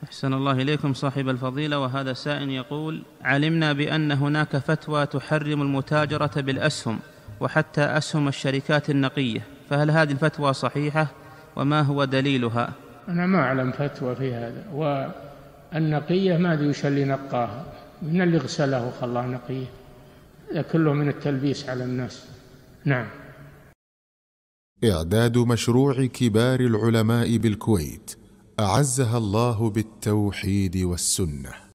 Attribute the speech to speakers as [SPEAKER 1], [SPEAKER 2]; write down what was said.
[SPEAKER 1] أحسن الله إليكم صاحب الفضيلة. وهذا سائل يقول: علمنا بأن هناك فتوى تحرم المتاجرة بالأسهم وحتى أسهم الشركات النقية، فهل هذه الفتوى صحيحة وما هو دليلها؟
[SPEAKER 2] أنا ما أعلم فتوى في هذا. والنقية ما أدري وش اللي نقاها، من اللي غسله وخلاه نقية؟ هذا كله من التلبيس على الناس. نعم.
[SPEAKER 3] إعداد مشروع كبار العلماء بالكويت أعزها الله بالتوحيد والسنة.